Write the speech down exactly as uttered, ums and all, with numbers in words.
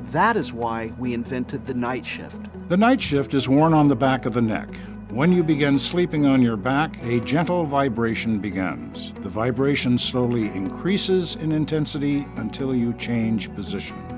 That is why we invented the night shift. The night shift is worn on the back of the neck. When you begin sleeping on your back, a gentle vibration begins. The vibration slowly increases in intensity until you change position.